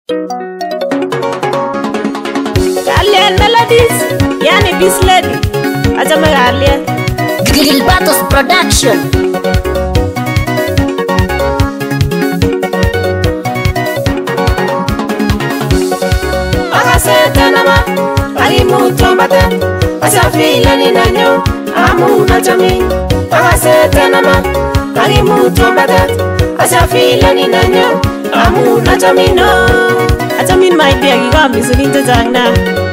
Kalian Melodies, yani Beast Lady. Achame kalian. Gilberto's Production. Akaseta nama, alimuto mbate. Asafila ni nanyo, amuna chami. Akaseta nama, alimuto mbate. Asafila ni nanyo, amuna chami no. Achamin my dear, gigami suninja jangna.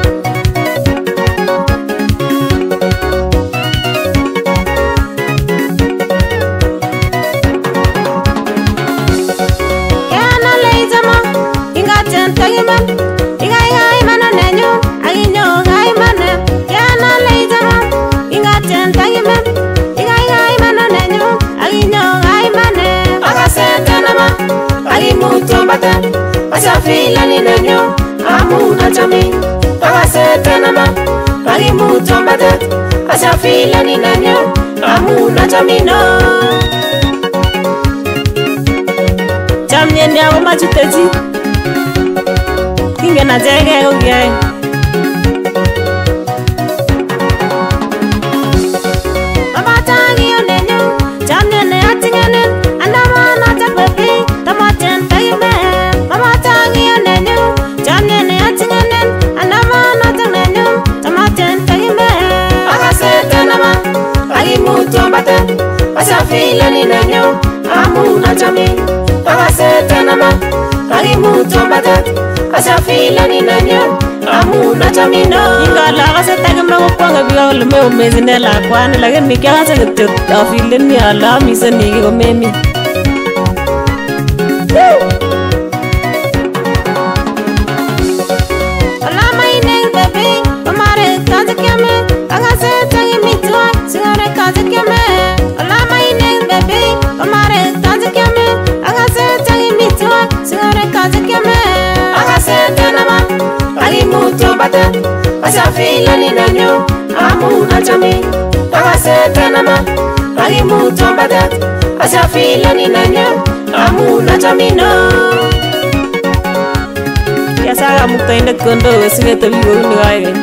Asafila ni nanyo, amuna chami. Akaseta nama, alimuto mbate. Asafila ni nanyo, amuna chami no. Chamye ndiago machutezi, kinge na jege ugiae. Mama tangi onenyo, chamye ne atingenen. Andama na chakwepi, tamaten tayime. Mama tangi onenyo, chamye ne atingenen. Andama na chakwenyo, tamaten tayime. Akaseta nama, alimuto mbate. Asafila ni nanyo, amuna chami. Akaseta nama, alimuto mbate. Asafila ni nanyo, amuna chami no. Ingala akaseta kama kupanga biga ulume umezine la kwani. Lakini kia kasa kitut afili ni ala misa niki kumemi. Alama ineng baby, pamare kazi kiame. Akaseta kimitwa, sigare kazi kiame. Alama ineng baby, pamare kazi kiame. Akaseta kimitwa, sigare kazi kiame. Akaseta nama, alimuto mbate. Asafila ni nanyo, amuna chami. Akaseta nama, alimuto mbate. Asafila ni nanyo, amuna chami no. Yasaga mukta indet kondo wesige tabi gogundi gaige.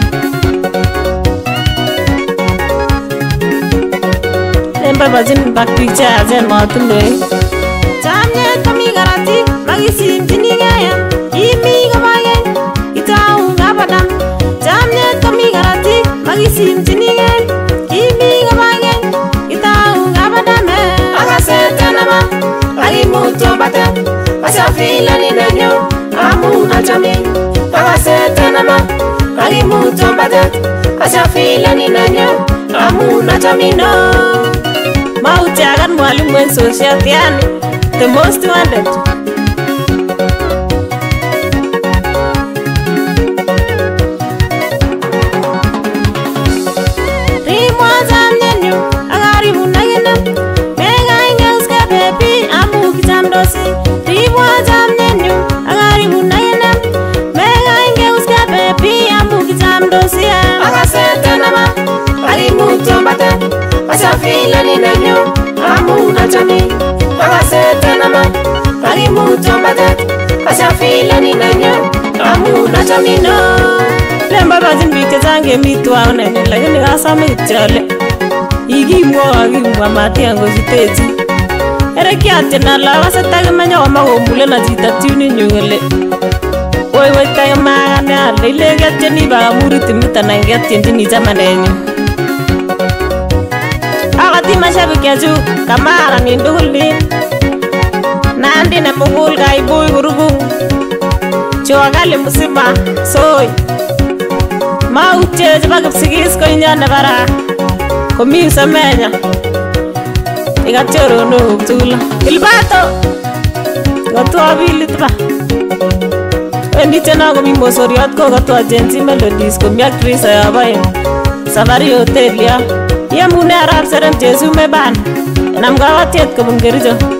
Lemba bajin bakti cha ajen matundoe. Chamye kami garati, magisim jini gaya. Imi gabage, itau gabadam. Chamye kami garati, magisim jini gaya. Imi gabage, itau gabadam. Akaseta nama, alimuto mbate. Asafila ni nanyo, amuna chami. Akaseta nama, alimuto mbate. Asafila ni nanyo, amuna chami no. Mauti akan mwalimu en social yani, the most wanted. Akaseta nama, alimuto mbate. Asafila ni nanyo, amuna chami. Akaseta nama, alimuto mbate. Asafila ni nanyo, amuna chami no. Lemba bajin bite zange mitu aunene, lakini kasame itchale. Igimwa mati ango zitezi. Ere kiate na la waseta kemanya wama gombule na zitatiuni nyungele. Oi wai kaya maagane ale ile gati ni baga muriti mita na gati ni zamanenyo. Akati mashabiki aju kamara ni nduguli. Nandi na mungul kai boy gurugung. Chowakali musima soy. Mauche jabagap sigis ko inyana bara. Komi usamenya. Ikachoro no tula. Gilberto. Gatu abili tuba. Endi tena ko mimo soriat ko gato agency Melodies ko mi actress ya bae. Safari hotel ya. Ye mune arab serem Jesu me ban. Nam gawatiet ko mungerijo.